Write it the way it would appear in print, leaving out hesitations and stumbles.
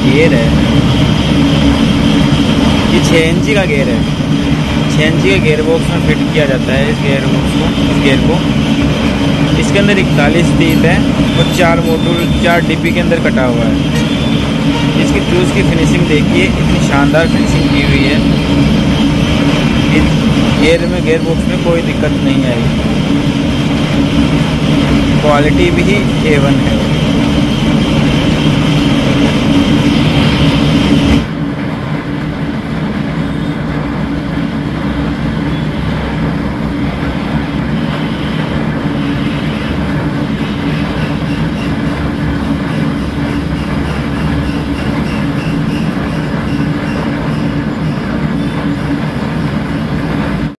Gear है, ये 6 इंची का गियर है। 6 इंची का गियर बॉक्स में फिट किया जाता है इस गियर बॉक्स को, इस गियर को। इसके अंदर 41 टीथ है और 4 मॉड्यूल 4 डिब्बी के अंदर कटा हुआ है। इसकी क्रूज की फिनिशिंग देखिए, इतनी शानदार फिनिशिंग की हुई है। गियर में, गियर बॉक्स में कोई दिक्कत नहीं आई। क्वालिटी भी A1 है।